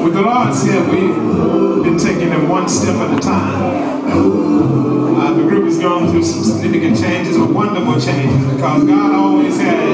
With the Lord said, we've been taking them one step at a time. The group has gone through some significant changes, but wonderful changes, because God always has